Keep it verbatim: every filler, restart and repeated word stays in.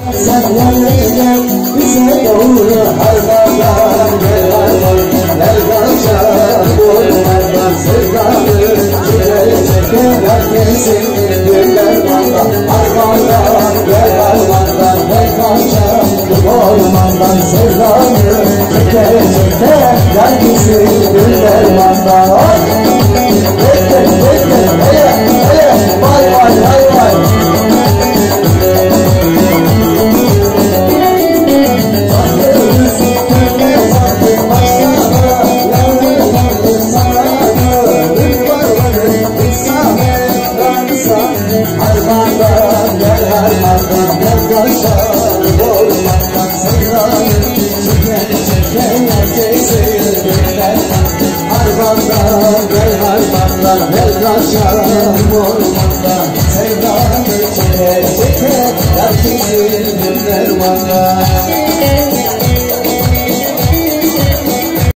Sen yanına bize doğru harmanlar gel harman gel kaçar ormandan sevdalı çile çeker herkesin güller banda harmandan gel harmandan gel kaçar ormandan sevdalı çeker çeker herkesin güller banda. Bekle bekle hele hele vay vay vay vay. Harmandan gel harmandan gel kaçar ormandan sevdalı çeker çeker herkesin güller banda harmandan gel harmandan gel kaçar ormandan sevdalı çeker çeker herkesin güller banda.